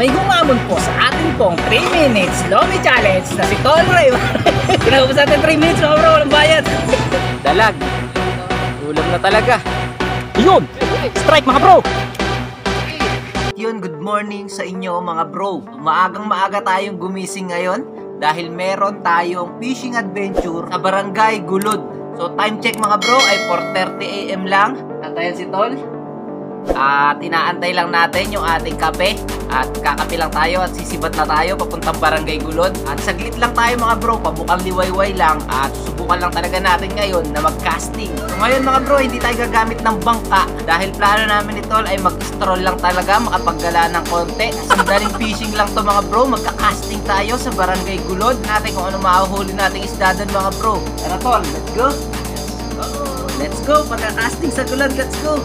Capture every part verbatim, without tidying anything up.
may humamon po sa atin pong three minutes Lomi Challenge na si Tol Ray. Kinakapos natin three minutes mga bro, walang bayad. Dalag. Ulam na talaga. Yun! Strike mga bro! Yun, good morning sa inyo mga bro. Maagang maaga tayong gumising ngayon dahil meron tayong fishing adventure sa Barangay Gulod. So time check mga bro ay four thirty a m lang. Antayan si Tol. At inaantay lang natin yung ating kape. At kakape lang tayo at sisibat na tayo papuntang Barangay Gulod. At saglit lang tayo mga bro, pabukang liwayway lang. At subukan lang talaga natin ngayon na mag-casting. So ngayon mga bro, hindi tayo gagamit ng bangka dahil plano namin ito ay mag-stroll lang talaga, makapaggala ng konti. Sandaling fishing lang to mga bro, magka-casting tayo sa Barangay Gulod. Natin kung ano mahuhuli nating isda doon mga bro. Tara Tol, let's go! Let's go! Pagka-casting sa Gulod, let's go!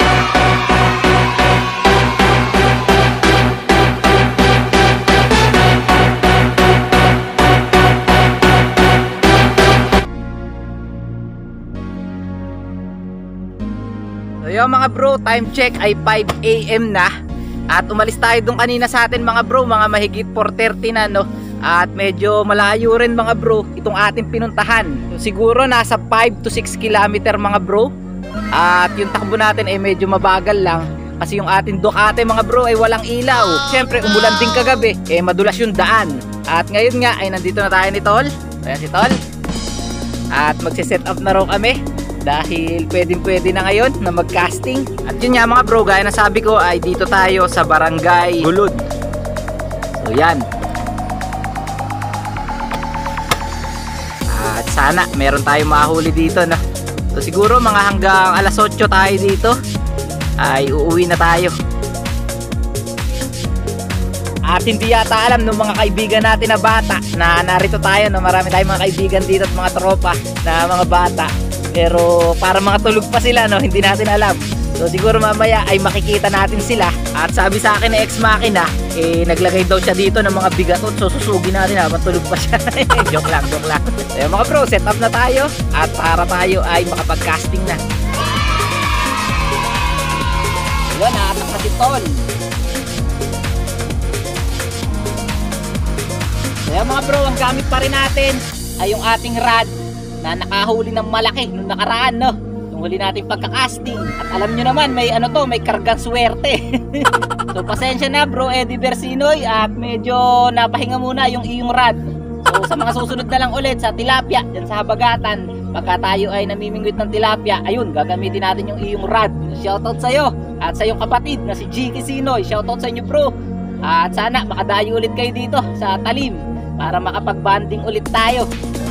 So yun mga bro, time check ay five a m na. At umalis tayo dun kanina sa atin mga bro, mga mahigit four thirty na no. At medyo malayo rin mga bro itong ating pinuntahan. So, siguro nasa five to six kilometer mga bro. At yung takbo natin ay medyo mabagal lang kasi yung ating Ducati mga bro ay walang ilaw. Siyempre umulan din kagabi, eh madulas yung daan. At ngayon nga ay nandito na tayo ni Tol. Ayan si Tol. At magsiset up na raw kami dahil pwedeng pwede na ngayon na mag-casting. At yun nga mga bro, gaya na sabi ko ay dito tayo sa Barangay Gulod. So yan. At sana meron tayong mahuli dito no. So siguro mga hanggang alas otso tayo dito ay uuwi na tayo. At hindi yata alam ng mga kaibigan natin na bata na narito tayo no. Marami tayong mga kaibigan dito at mga tropa na mga bata. Pero para mga tulog pa sila no, hindi natin alam. So siguro mamaya ay makikita natin sila. At sabi sa akin ni ex makina, eh naglagay daw siya dito ng mga bigatot. So susugin natin habang tulog pa siya. Joke lang, joke lang. So mga bro, set up na tayo. At para tayo ay makapag-casting na. Yun, naatak na si Tol. So mga bro, ang gamit pa rin natin ay yung ating rod na nakahuli ng malaki nung nakaraan no, yung huli natin pagka-casting. At alam nyo naman may ano to, may kargang swerte. So pasensya na bro Eddie Bersinoy at medyo napahinga muna yung iyong rod. So sa mga susunod na lang ulit sa tilapia dyan sa habagatan, pagka tayo ay namimingwit ng tilapia, ayun gagamitin natin yung iyong rod. Shoutout sa'yo at sa iyong kapatid na si G K Sinoy. Shoutout sa inyo bro. At sana makadayo ulit kayo dito sa Talim para makapag-banding ulit tayo.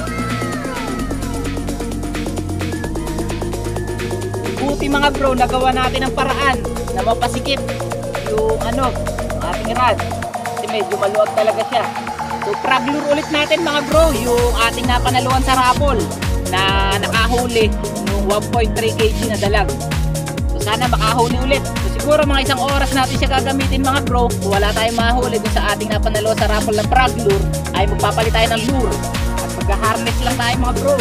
Buti mga bro, nagawa natin ang paraan na mapasikip yung ano, ating rod kasi medyo maluwag talaga siya. So frog lure ulit natin mga bro, yung ating napanaluan sa raffle na nakahuli ng one point three kilograms na dalag. So sana makahuli ulit. So siguro mga isang oras natin siya gagamitin mga bro. Kung wala tayong mahuli dun sa ating napanaluan sa raffle na frog lure, ay magpapalit tayo ng lure at magka-harness lang tayo mga bro.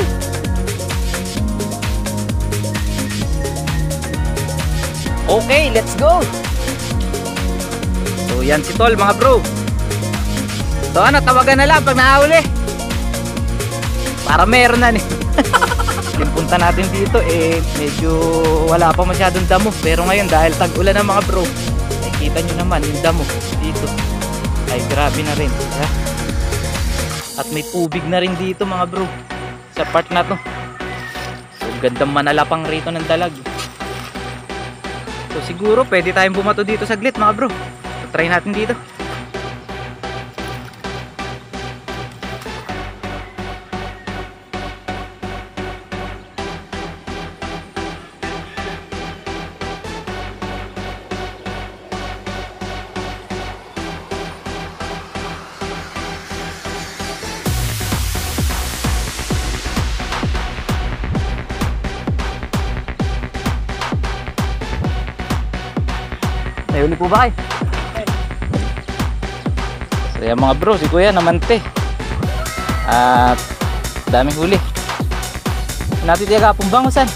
Okay, let's go. So yan si Tol mga bro. So ano, tawagan na lang pag nahuli para meron na nih. Yung punta natin dito eh medyo wala pa masyadong damo. Pero ngayon dahil tag-ulan na mga bro, nakikita nyo naman yung damo dito ay grabe na rin ya? At may tubig na rin dito mga bro sa part na to. So gandang manalapang rito ng dalag. So siguro pwede tayong bumato dito saglit mga bro. So, try natin dito. May huli po ba kayo? So yan mga bro, si kuya namante. At daming huli. Natin tiyaga pong bangusan.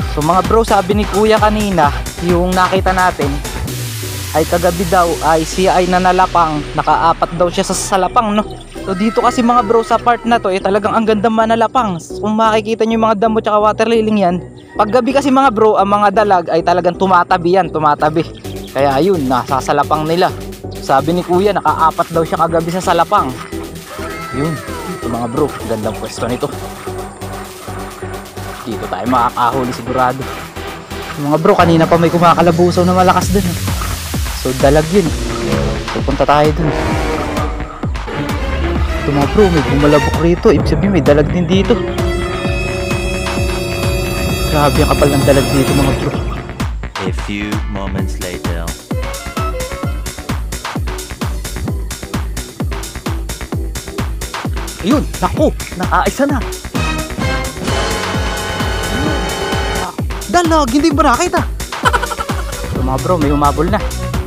So mga bro, sabi ni kuya kanina, yung nakita natin ay kagabi daw ay siya ay nanalapang, nakaapat daw siya sa salapang, no? So dito kasi mga bro sa part na to eh talagang ang ganda manalapang. Kung makikita nyo yung mga damo tsaka water lily yan, pag gabi kasi mga bro, ang mga dalag ay talagang tumatabi yan, tumatabi. Kaya yun, nasa salapang nila. Sabi ni kuya, nakaapat daw siya kagabi sa salapang. Yun, dito mga bro, gandang pwesto nito. Dito tayo makakahuli sigurado. Mga bro, kanina pa may kumakalabusaw na malakas dun. So dalag yun. Pupunta tayo dun. Ito mga bro, may bumalabok rito. Ibig sabihin may dalag din dito. Grabe ang kapal ng dalag dito mga bro. A few moments later. Ayun, naku, nakaisa na. Dalag, hindi ba nakita? So mga bro, may humabol na.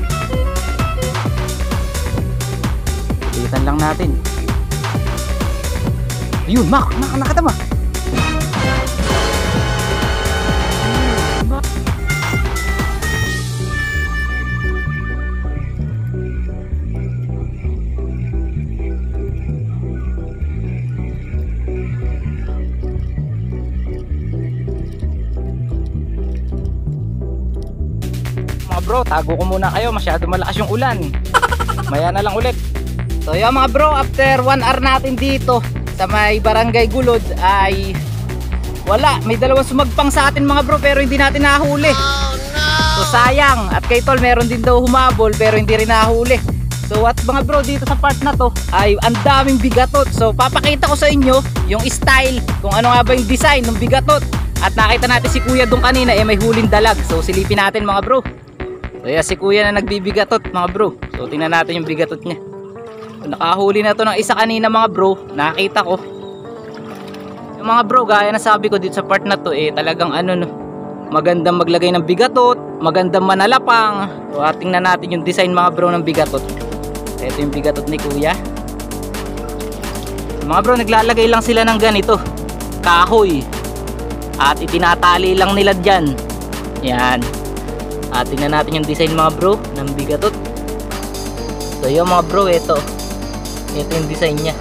Litan lang natin. Ayun, mak, mak, nakita mo. Bro, tago ko muna kayo, masyado malakas yung ulan. Maya na lang ulit. So yun mga bro, after one hour natin dito sa may barangay Gulod ay wala, may dalawang sumagpang sa atin mga bro pero hindi natin nahuli. Oh, no. So sayang. At kay Tol meron din daw humabol pero hindi rin nahuli. So at mga bro, dito sa part na to ay ang daming bigatot. So papakita ko sa inyo yung style, kung ano nga ba yung design ng bigatot. At nakita natin si kuya doon kanina eh may huling dalag. So silipin natin mga bro. So yeah, si kuya na nagbibigatot mga bro. So tingnan natin yung bigatot niya. So, nakahuli na to ng isa kanina mga bro. Nakita ko. Yung mga bro, gaya na sabi ko dito sa part na to eh talagang ano no, magandang maglagay ng bigatot, magandang manalapang. So tingnan natin yung design mga bro ng bigatot. Ito yung bigatot ni kuya. So, mga bro, naglalagay lang sila ng ganito, kahoy. At itinatali lang nila dyan. Yan. At tingnan natin yung design mga bro ng bigatot. So yun mga bro, ito ito yung design nya.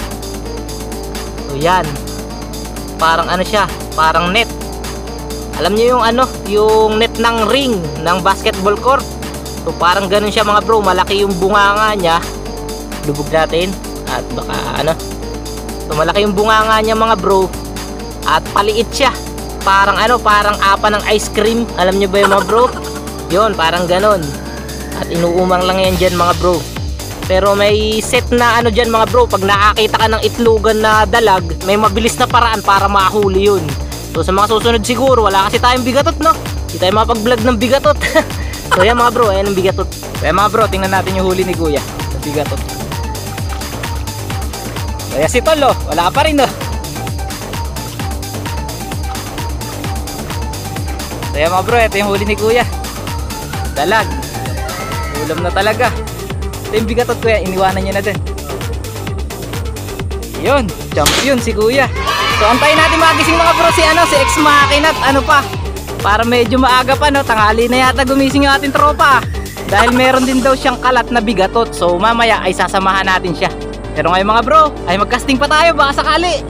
So yan, parang ano siya, parang net. Alam niyo yung ano, yung net ng ring ng basketball court. So parang ganun siya mga bro, malaki yung bunganga nya. Lubog natin at baka ano. So malaki yung bunganga nya mga bro. At paliit siya, parang ano, parang apa ng ice cream. Alam niyo ba yung mga bro? Yun, parang ganon. At inuumang lang yan dyan mga bro. Pero may set na ano dyan mga bro, pag nakakita ka ng itlogan na dalag, may mabilis na paraan para makahuli yun. So sa mga susunod siguro, wala kasi tayong bigatot no, hindi tayo mapag-vlog ng bigatot. So yan mga bro, ayan ang bigatot. So yan mga bro, tingnan natin yung huli ni kuya sa bigatot. So yan si Tol oh, wala pa rin oh. So yan mga bro, ito yung huli ni kuya. Dalag. Ulam na talaga. Ito yung bigatot kuya, iniwanan nyo na din. Yun, champion si kuya. So antayin natin magising mga bro si ano, si Ex Machina at ano pa. Para medyo maaga pa no, tanghali na yata gumising yung ating tropa. Dahil meron din daw siyang kalat na bigatot. So mamaya ay sasamahan natin siya. Pero ngayon mga bro, ay magcasting pa tayo baka sakali.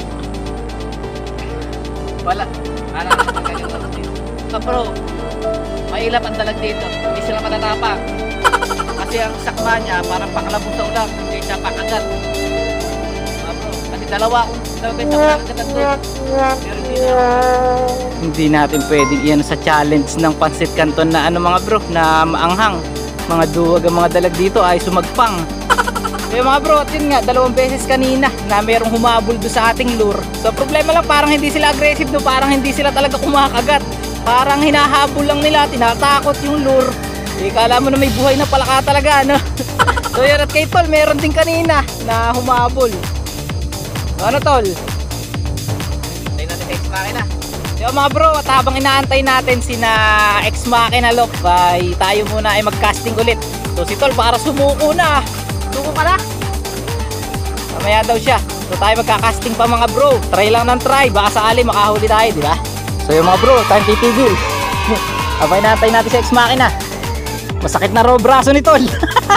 Wala. Ano na bro, mailap ang dalag dito, hindi sila matatapang. Kasi ang sakma niya parang pakalabog sa ulam, hindi siya pakagat. Uh, bro, kasi dalawa akong dalawa sa pakagat doon. Pero hindi na. Hindi natin pwedeng iyan sa challenge ng Pansit Canton na ano mga bro, na maanghang. Mga duwag ang mga dalag dito ay sumagpang. Kaya mga bro, at yun nga, dalawang beses kanina na merong humabol doon sa ating lure. So problema lang, parang hindi sila aggressive no, parang hindi sila talaga kumakagat. Parang hinahabol lang nila, tinatakot yung lure. Eh, kala mo na may buhay na palaka talaga, no? So yun, at kay Tol, meron din kanina na humabol. So ano Tol? Tayo natin Ex Machina. So mga bro, at habang inaantay natin sina Ex Machina Lock, ay tayo muna ay mag-casting ulit. So si Tol para sumuko na. Suko ka na? Mamaya daw siya. So tayo magka-casting pa mga bro. Try lang ng try, baka sakali makahuli tayo, di ba? So yung mga bro, time titigil. Abay natay natin sa ex-makina. Masakit na raw braso ni Tol.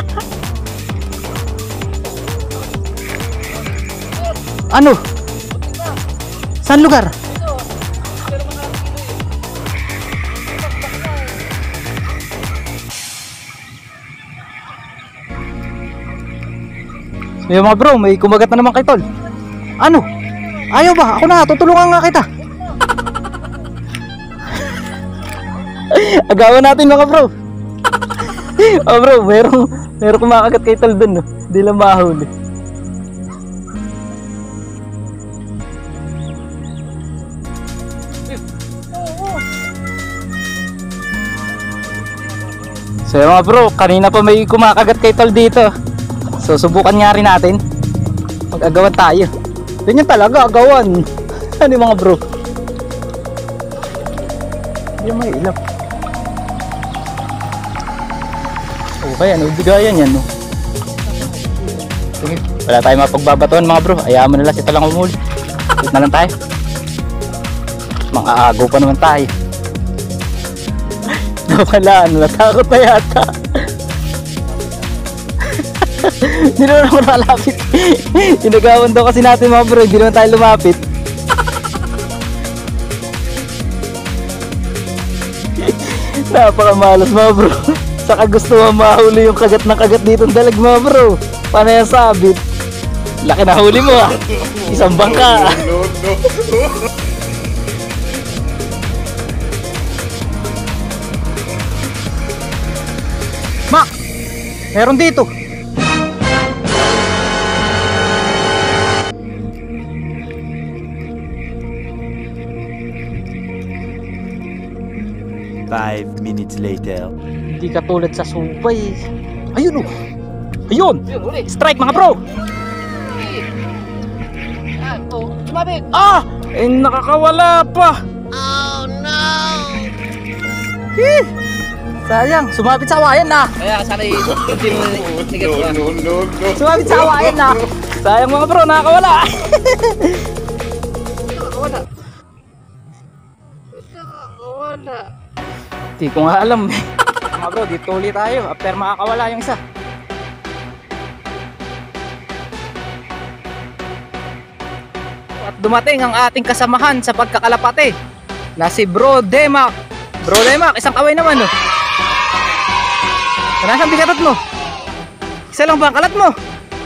Ano? Saan lugar? May mga bro, may kumagat na naman kay Tol. Ano? Ayaw ba? Ako na, tutulungan nga kita. Agawan natin mga bro. Oh bro, merong merong kumakagat kay Tol dun, no? Hindi lang mahuli. So yung mga bro, kanina pa may kumakagat kay Tol dito. So subukan nga rin natin. Mag-agawan tayo. Ganyan talaga, agawan. Ano yung mga bro? Yung may ilap. Okay, ano bigayan yan, no? Sige, wala tayong mapagbabatuan mga bro. Ayaw mo nila si Tol lang umuli. Wait na lang tayo. Mga agaw pa naman tayo. Wala, natakot na yata. Hindi naman ako nakalapit. Inagawan daw kasi natin mga bro. Hindi naman tayo lumapit. Napakamalas mga bro. Saka gusto mo mahuli yung kagat na kagat dito ng dalag mga bro. Paano yung sabit? Laki na huli mo ah. Isang bangka. No, no, no. Mak! Meron dito. Five minutes later. Hindi katulad sa subay. Ayun oh. Ayun. Strike mga bro. Ah! Eh nakakawala pa. Oh no. Eh, sayang, sumabit sa awayan na. Kaya sana hindi mo sigat ba? No, no, no. Sumabit sa awayan na. Sayang mga bro, nakakawala. Nakakawala. Nakakawala. Di ko nga alam eh. Mga bro, dito ulit tayo after makakawala yung isa. At dumating ang ating kasamahan sa pagkakalapate na si Bro Demak. Bro Demak, isang kaway naman no. Nasaan bigatot mo? Isa lang ba ang kalat mo?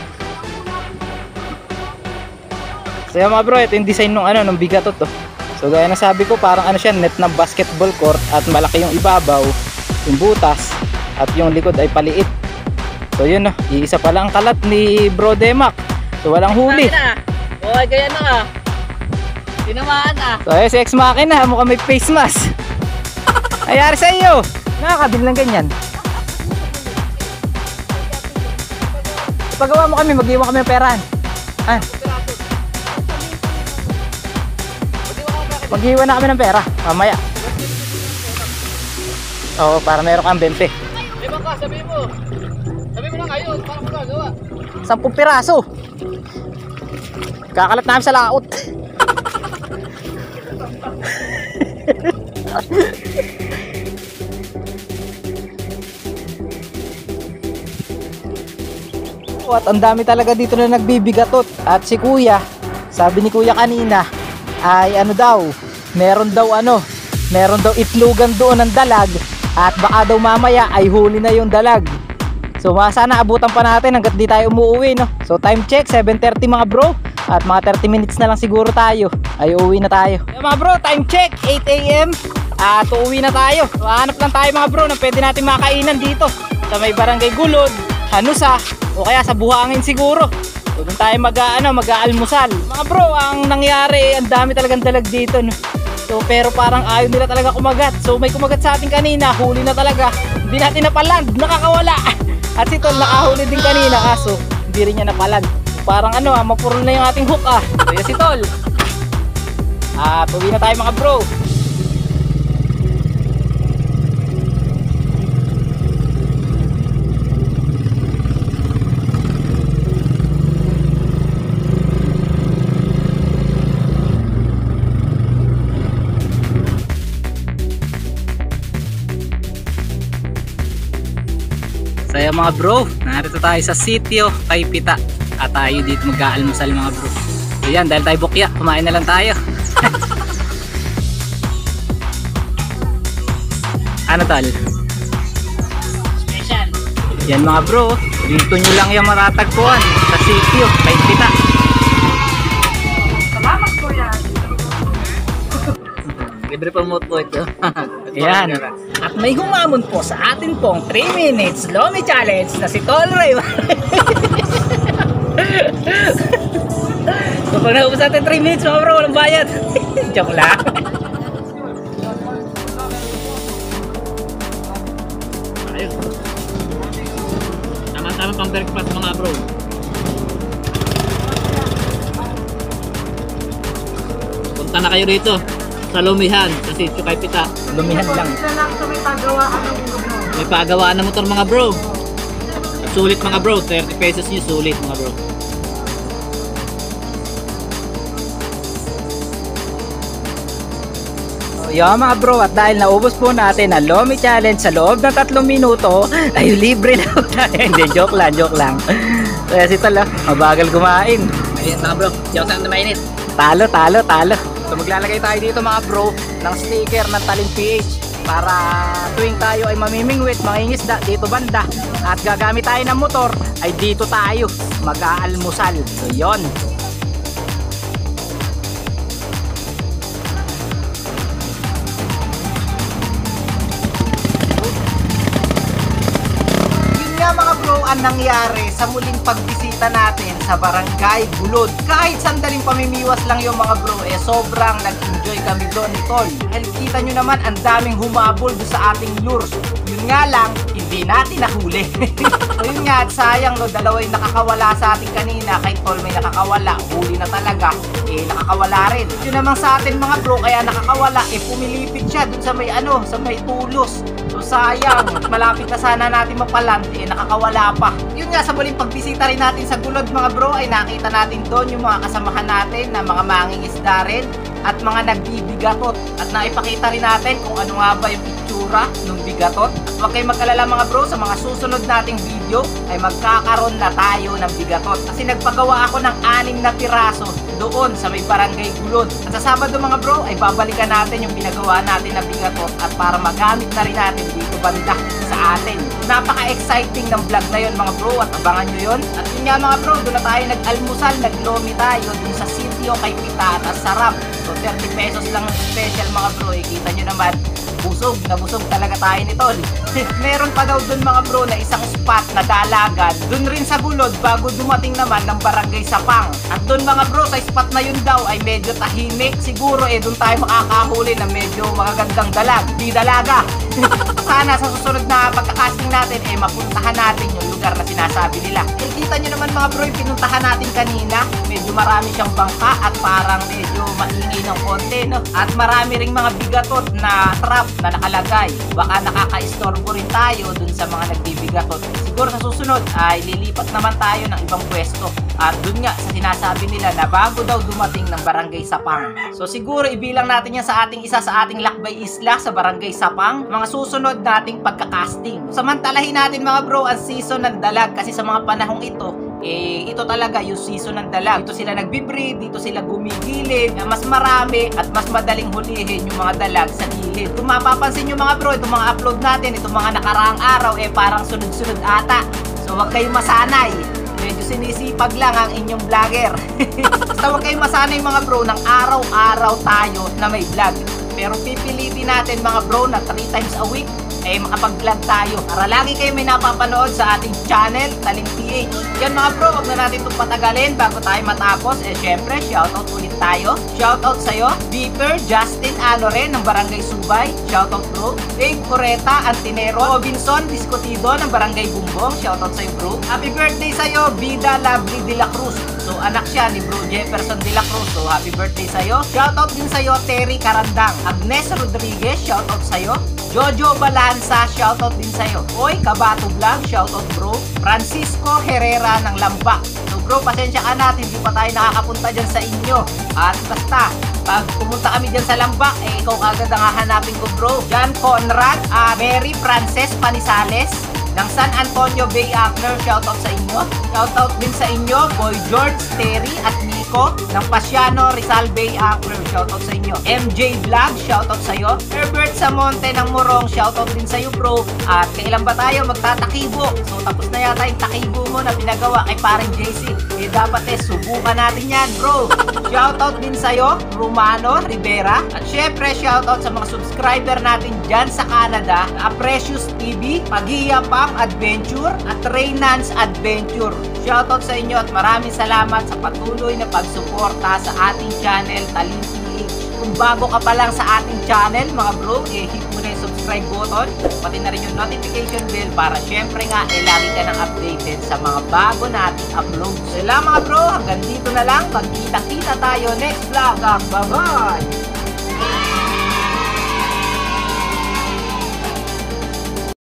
So mga bro, ito yung design ng ano, ng bigatot to. So gaya na sabi ko, parang ano siya, net na basketball court at malaki yung ibabaw, yung butas, at yung likod ay paliit. So yun no, iisa pa lang ang kalat ni Bro Demak. So walang huli. Okay, kaya na ka. Tinamaan ah. So ayun si ex-makina, mukhang may face mask. Ayari sa iyo. Nakakabili lang ganyan. Pagawa mo kami, mag-iwan kami ng perahan. Ah. Mag-iwan na kami ng pera, mamaya. Oo, para meron kang bente. Di ba ka, sabi mo. Sabi mo na ngayon, para mo gagawa. Sampung piraso. Kakalat namin sa laot. At ang dami talaga dito na nagbibigatot. At si kuya, sabi ni kuya kanina, ay ano daw, meron daw ano, meron daw itlogan doon ng dalag. At baka daw mamaya ay huli na yung dalag. So sana abutan pa natin hanggat di tayo umuwi, no? So time check, seven thirty mga bro. At mga thirty minutes na lang siguro tayo ay uuwi na tayo. Yeah, mga bro, time check, eight A M At uuwi na tayo. Hanap lang tayo mga bro na pwede natin makainan dito sa may barangay Gulod, Hanusa, o kaya sa Buhangin siguro. So doon tayo mag, ano, mag-aalmusal. Mga bro, ang nangyari, ang dami talagang dalag dito, no? So pero parang ayaw nila talaga kumagat. So may kumagat sa atin kanina, huli na talaga. Hindi natin napaland, nakakawala. At si Tol nakahuli din kanina, kaso hindi rin niya napaland. Parang ano ah, mapurol na yung ating hook ah. So yan si Tol. At uwi na tayo mga bro. Kaya mga bro, narito tayo sa sitio kay Pita. At tayo dito mag-aalmusal mga bro. So yan, dahil tayo bukya, kumain na lang tayo. Ano tal? Special. Yan mga bro, dito nyo lang yung matatagpuan sa sitio kay Pita. Salamat po yan. Libre promote po ito. Yan. At may humamon po sa atin pong three minutes Lomi Challenge na si Tol Ray. So pag naubos natin three minutes mga bro, walang bayad. Joke lang. Ayun. Tama-tama pang breakfast mga bro. Punta na kayo rito sa Lumihan, sa sitio kay Pita. Lumihan lang. May pagawaan na motor mga bro. At sulit mga bro, thirty pesos nyo sulit mga bro. So yun mga bro, at dahil naubos po natin ang Lomi Challenge sa loob ng tatlong minuto, ay libre na po tayo. Hindi, joke lang, joke lang. Kaya si Tol, ah, mabagal kumain. Ayun mga bro, diyan saan na mainit. Talo, talo, talo. So maglalagay tayo dito mga bro ng sticker ng Talim P H para tuwing tayo ay mamimingwit, mangingisda dito banda at gagamit tayo ng motor ay dito tayo mag-aalmusal. So yun. Yun nga mga bro ang nangyari sa muling pagbisita natin sa Barangay Gulod. Kahit sandaling pamimiwas lang yung mga bro, eh sobrang nag-enjoy kami doon ni Tol. Dahil kita nyo naman ang daming humabol doon sa ating lures. Yun nga lang, hindi natin nahuli. So yun nga, at sayang no, dalawa yung nakakawala sa ating kanina. Kay Tol may nakakawala, huli na talaga, eh nakakawala rin. Yun naman sa atin mga bro, kaya nakakawala, eh pumilipit siya doon sa may ano, sa may tulos. So sayang, malapit na sana natin mapaland, eh nakakawala pa. Yun nga, sa muling pagbisita rin natin sa Gulod mga bro, ay nakita natin doon yung mga kasamahan natin na mga mangingisda rin at mga nagbibigatot. At naipakita rin natin kung ano nga ba yung itsura ng bigatot. At huwag kayong mag-alala mga bro, sa mga susunod nating video ay magkakaroon na tayo ng bigatot. Kasi nagpagawa ako ng anim na piraso doon sa may Barangay Gulod. At sa Sabado mga bro ay babalikan natin yung pinagawa natin na bigatot at para magamit na rin natin dito banda sa atin. Napaka-exciting ng vlog na yun mga bro at abangan nyo yun. At yun nga mga bro, doon na tayo nag-almusal, nag-lomi tayo doon sa sitio kay Pita at ang sarap. So thirty pesos lang ang special mga bro, eh, kita nyo naman. Busog, nabusog talaga tayo ni Tol. Meron pa daw dun mga bro na isang spot na dalagan dun rin sa Gulod bago dumating naman ng Barangay Sapang. At dun mga bro sa spot na yun daw ay medyo tahimik. Siguro eh dun tayo makakahuli na medyo magagandang dalag. Di dalaga. Sana sa susunod na pagkakasting natin eh mapuntahan natin yung lugar na sinasabi nila. Eh kita nyo naman mga bro yung pinuntahan natin kanina. Medyo marami siyang bangka at parang medyo maingay ng konti no? At marami ring mga bigatot na trap na nakalagay. Baka nakaka-istorbo rin tayo dun sa mga nagbibigatot. Siguro sa susunod ay lilipat naman tayo ng ibang pwesto. At dun nga sa sinasabi nila na bago daw dumating ng Barangay Sapang. So siguro ibilang natin yan sa ating isa sa ating lakbay isla sa Barangay Sapang. Mga susunod nating pagkakasting. Samantalahin natin mga bro ang season ng dalag kasi sa mga panahong ito eh ito talaga yung season ng dalag. Dito sila nagbi-breed, dito sila gumigilid, mas marami at mas madaling hulihin yung mga dalag sa gilid. Kung mapapansin nyo mga bro, itong mga upload natin, itong mga nakaraang araw eh parang sunod-sunod ata. So huwag kayong masanay. Medyo sinisipag lang ang inyong vlogger. Basta huwag kayong masanay mga bro ng araw-araw tayo na may vlog. Pero pipilitin natin mga bro na three times a week eh makapag-vlog tayo para lagi kayo may napapanood sa ating channel, Talim P H. Yan mga bro, wag na natin itong patagalin bago tayo matapos. Eh syempre, shoutout ulit tayo. Shoutout sa'yo, Beeper, Justin Alore ng Barangay Subay. Shoutout bro. Dave Coreta, Antinero, Robinson Discotido ng Barangay Bumbong. Shoutout sa'yo bro. Happy birthday sa'yo, Vida Lovely de la Cruz. So anak siya ni bro Jefferson de la Cruz. So happy birthday sa'yo. Shoutout din sa'yo, Terry Carandang. Agnes Rodriguez, shoutout sa'yo. Jojo Balanza, shoutout din sa'yo. Oy, Kabato Vlog, shoutout bro. Francisco Herrera ng Lambak. So bro, pasensya ka na, hindi pa tayo nakakapunta dyan sa inyo. At basta, pag pumunta kami dyan sa Lambak, eh ikaw agad ang hahanapin ko bro. Jan Conrad, uh, Mary Frances Panisales, ng San Antonio Bay Angler, shoutout sa inyo. Shoutout din sa inyo, Boy George, Terry at Nico ng Pasiano Rizal Bay Angler, shoutout sa inyo. M J Vlog, shoutout sa iyo. Herbert Samonte ng Morong, shoutout din sa iyo bro. At kailan ba tayo magtatakibo? So tapos na yata yung takibo mo na pinagawa kay paring J C. Eh dapat eh, subukan natin yan bro. Shoutout din sa iyo, Romano Rivera. At syempre, shoutout sa mga subscriber natin dyan sa Canada, A Precious T V, Pagiya Pang Adventure, at Reynans Adventure. Shoutout sa inyo at maraming salamat sa patuloy na pagsuporta sa ating channel, Talim P H. Kung bago ka pa lang sa ating channel, mga bro, eh, hit mo na yung subscribe button, pati na rin yung notification bell para syempre nga, eh, lagi ka nang updated sa mga bago nating uploads. So lang mga bro, hanggang dito na lang. Magkita-kita tayo next vlog. Bye-bye!